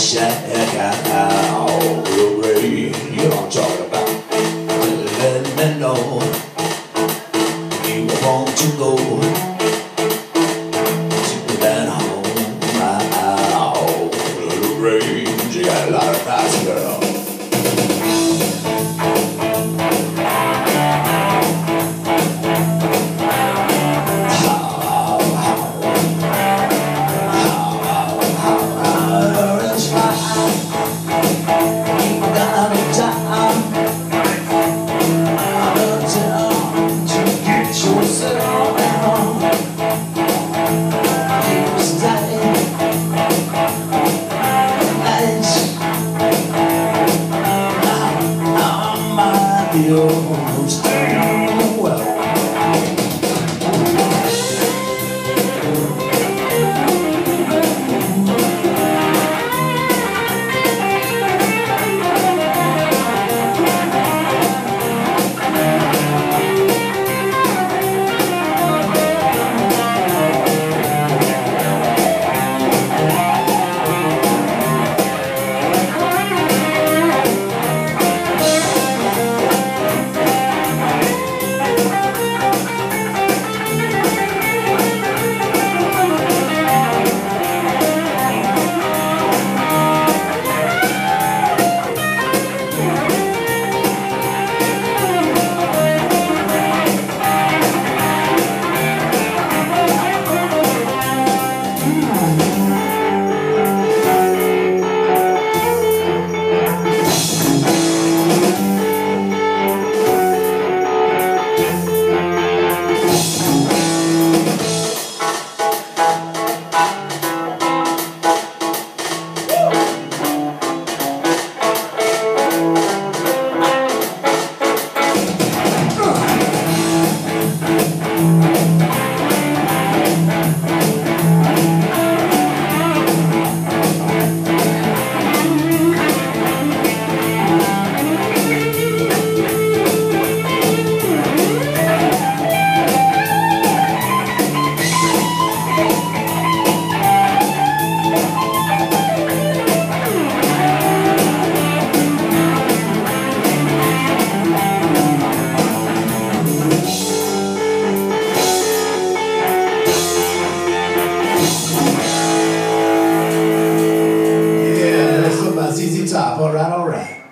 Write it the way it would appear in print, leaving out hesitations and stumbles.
check out the rain. You know what I'm talking about. Let me know you want to go to that home out the Grange. You got a lot of nice girls. You're staying well. ZZ Top, all right.